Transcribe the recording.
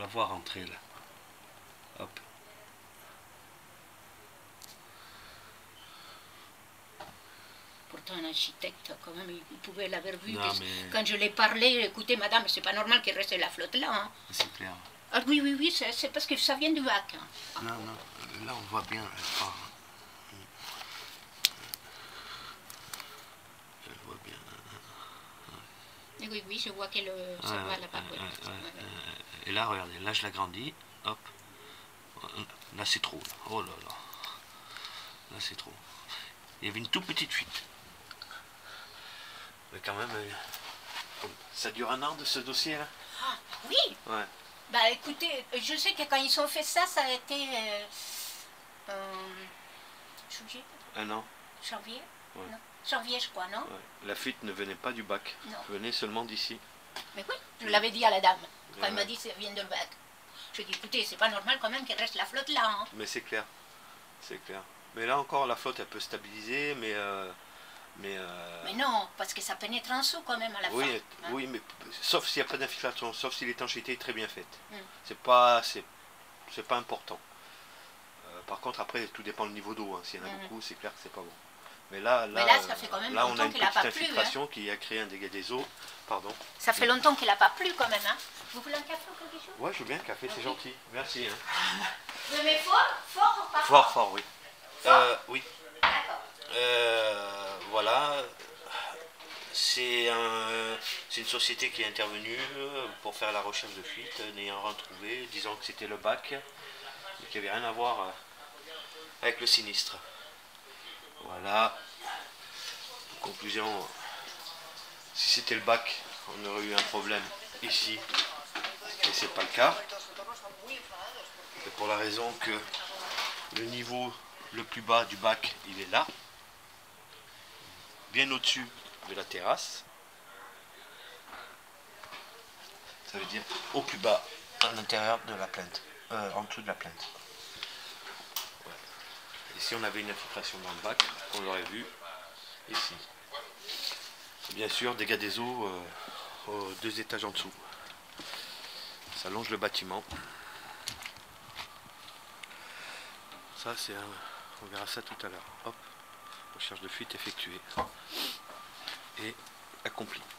voir entrer là. Hop. Pourtant, un architecte, quand même, il pouvait l'avoir vu. Non, mais... Quand je l'ai parlé, écoutez, madame, c'est pas normal qu'il reste la flotte là. Hein. C'est clair. Ah, oui, oui, oui, c'est parce que ça vient du bac. Hein. Non, non, là on voit bien. Elle voit bien. Oui, oui, je vois qu'elle ça va là-bas. Et là, regardez, là je l'agrandis. Hop. Là c'est trop. Oh là là. Là c'est trop. Il y avait une toute petite fuite. Mais quand même, ça dure un an de ce dossier là. Ah, oui. Ouais. Bah écoutez, je sais que quand ils ont fait ça, ça a été juillet. Un an. Janvier. Ouais. Non. Janvier, je crois, non? Ouais. La fuite ne venait pas du bac. Non. Elle venait seulement d'ici. Mais oui, je l'avais dit à la dame. Quand elle Ouais. m'a dit ça vient de bac. Je dis écoutez, c'est pas normal quand même qu'il reste la flotte là. Hein. Mais c'est clair. C'est clair. Mais là encore, la flotte elle peut stabiliser, mais Mais non, parce que ça pénètre en dessous quand même à la oui, fin. Hein. oui, mais sauf s'il n'y a pas d'infiltration, sauf si l'étanchéité est très bien faite. Mm. C'est pas important. Par contre, après, tout dépend du niveau d'eau. Hein. S'il y en a beaucoup, c'est clair que c'est pas bon. Mais là, ça fait quand même là on a longtemps une qu'il a petite pas plu. infiltration qui a créé un dégât des eaux. Pardon. Ça fait longtemps qu'il n'a pas plu quand même. Hein. Vous voulez un café ou quelque chose? Ouais, je veux bien un café, c'est gentil. Merci. Hein. Vous aimez fort? Fort ou pas Fort, fort, oui. Oui. D'accord. Voilà. C'est une société qui est intervenue pour faire la recherche de fuite, n'ayant retrouvé, disant que c'était le bac, mais qui n'avait rien à voir avec le sinistre. Voilà. Conclusion, si c'était le bac, on aurait eu un problème ici, et c'est pas le cas. C'est pour la raison que le niveau le plus bas du bac, il est là, bien au-dessus de la terrasse. Ça veut dire au plus bas, à l'intérieur de la plainte, en dessous de la plainte. Ouais. Et si on avait une infiltration dans le bac, on l'aurait vu ici. Bien sûr, dégâts des eaux aux 2 étages en dessous. Ça longe le bâtiment. Ça, c'est un... On verra ça tout à l'heure. Hop, recherche de fuite effectuée et accomplie.